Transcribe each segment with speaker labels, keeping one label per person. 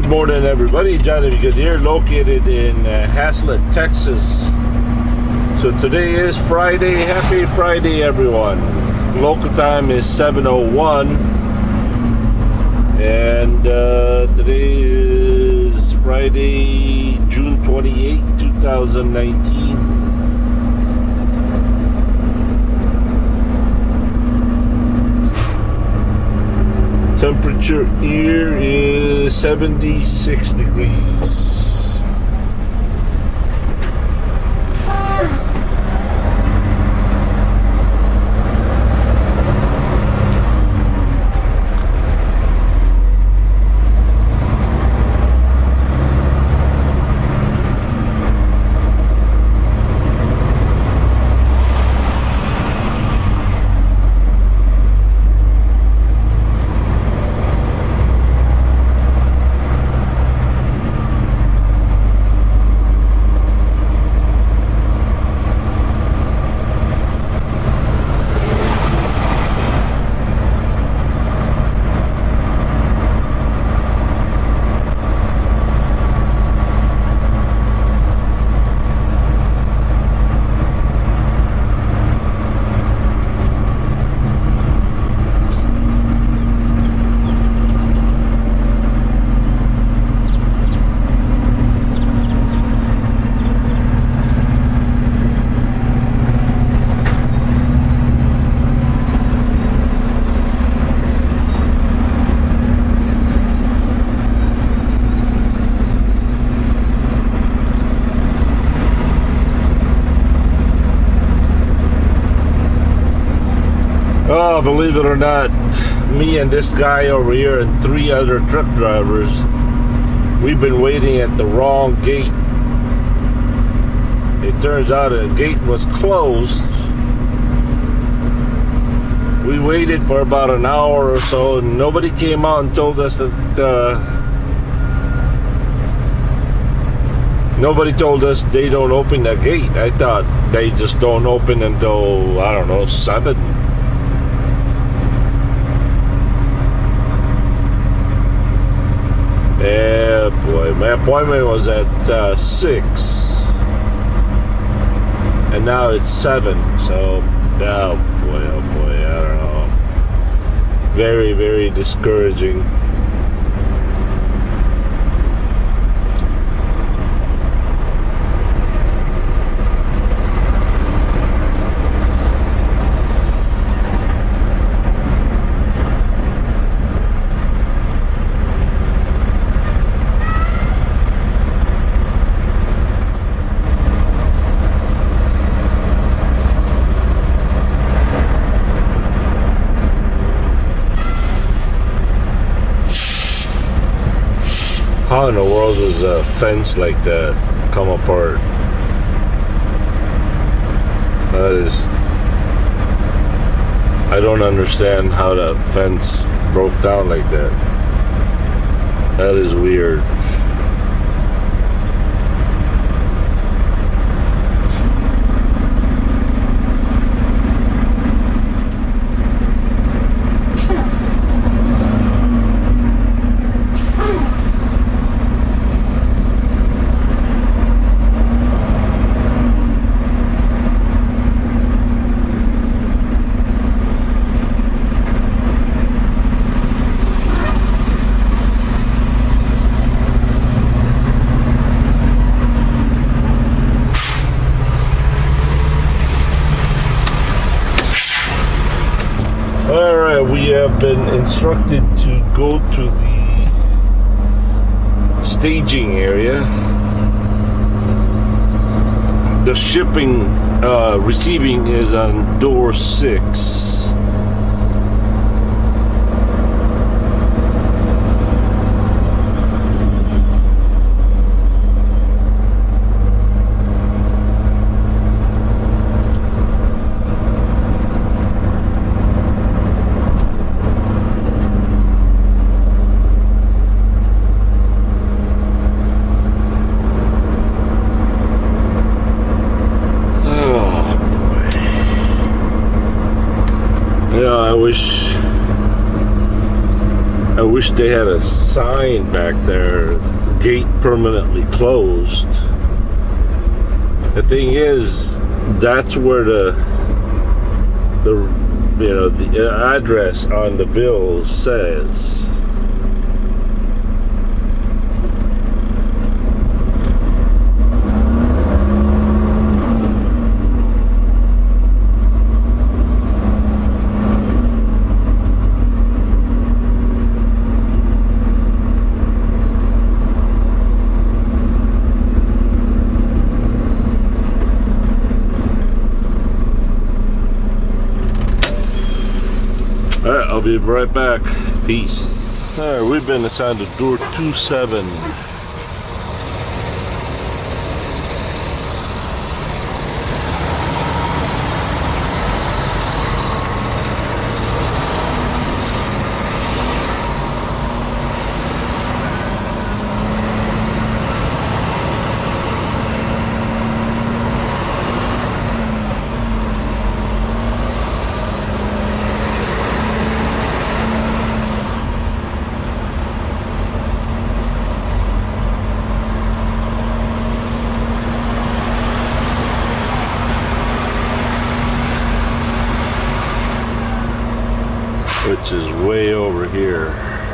Speaker 1: Good morning, everybody. Johnny B. Good here, located in Haslett, Texas. So today is Friday. Happy Friday, everyone. Local time is 7:01, and today is Friday, June 28, 2019. Temperature here is 76 degrees. Oh, believe it or not, me and this guy over here and 3 other truck drivers, we've been waiting at the wrong gate. It turns out the gate was closed. We waited for about an hour or so, and nobody came out and told us that nobody told us they don't open the gate. I thought they just don't open until, I don't know, 7. Yeah, boy, my appointment was at 6, and now it's 7. So, oh boy, I don't know. Very, very discouraging. How in the world does a fence like that come apart? That is, I don't understand how that fence broke down like that. That is weird. Alright, we have been instructed to go to the staging area. The shipping, receiving is on door 6. Yeah, I wish I wish they had a sign back there, gate permanently closed. The thing is, that's where the address on the bill says. Alright, I'll be right back. Peace. Alright, we've been assigned to door 27. Which is way over here.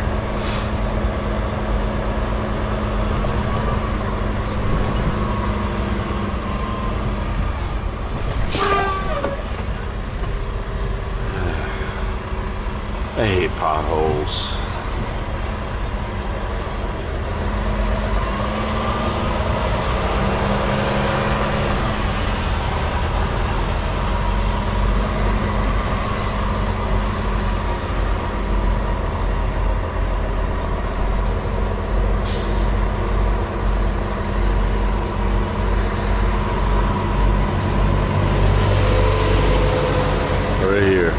Speaker 1: I hate potholes. Right here.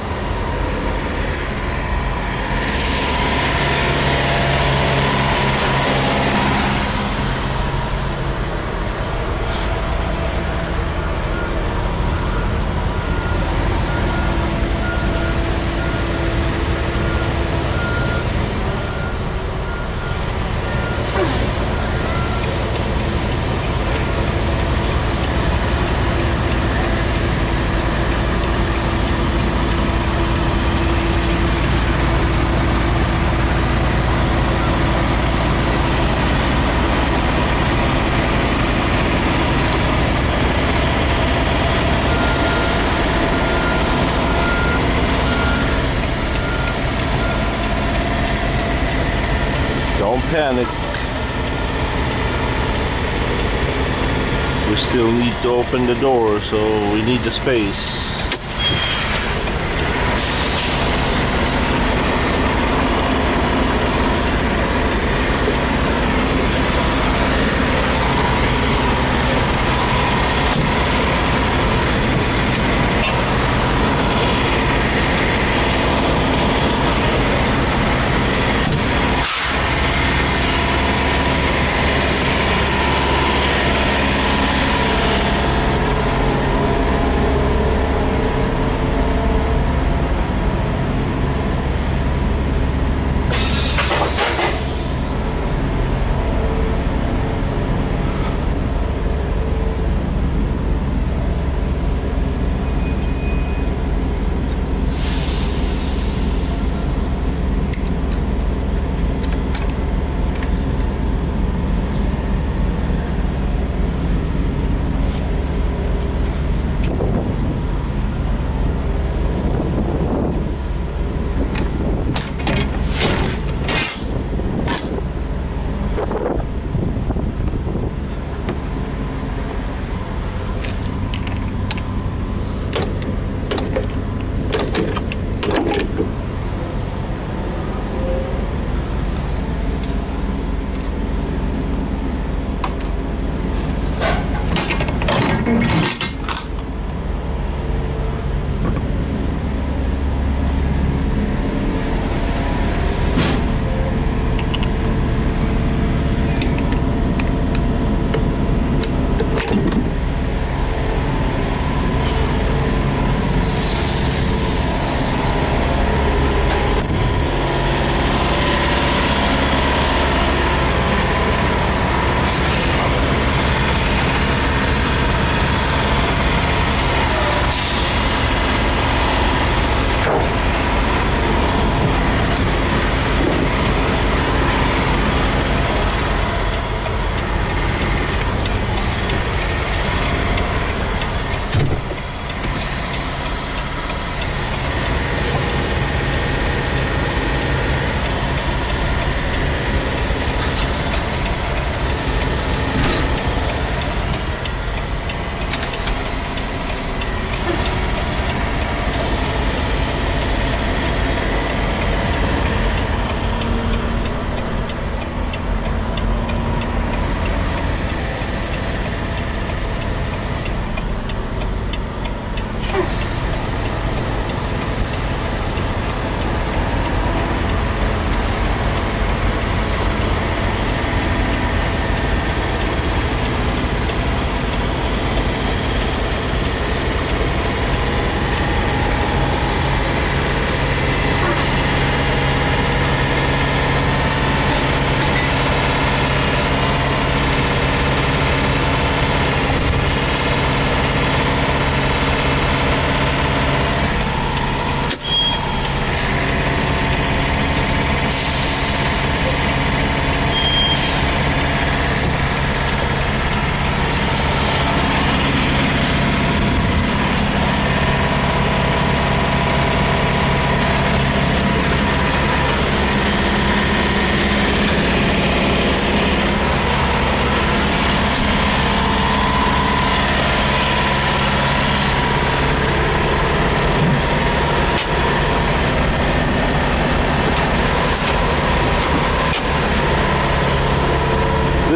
Speaker 1: Don't panic. We still need to open the door, so we need the space.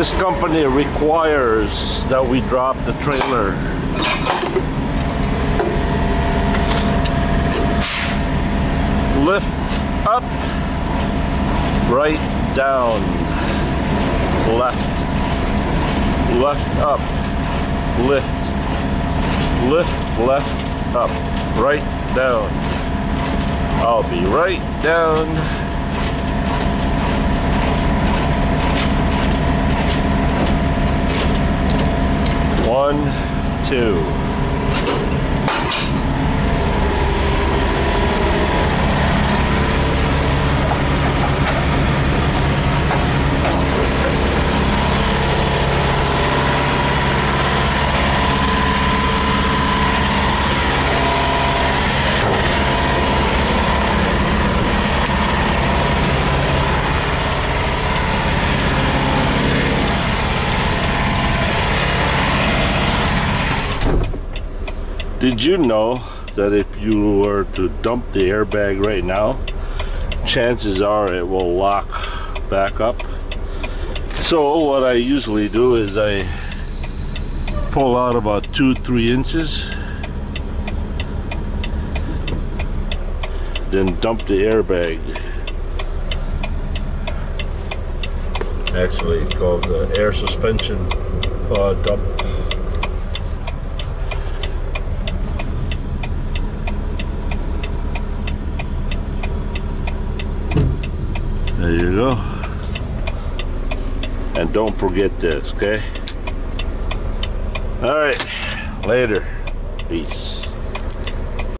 Speaker 1: This company requires that we drop the trailer. Lift up, right down, left, left up, lift, lift, left up, right down. I'll be right down. One, two. Did you know that if you were to dump the airbag right now, chances are it will lock back up? So what I usually do is I pull out about 2-3 inches, then dump the airbag. Actually, it's called the air suspension dump. There you go. And don't forget this, okay? All right, later. Peace.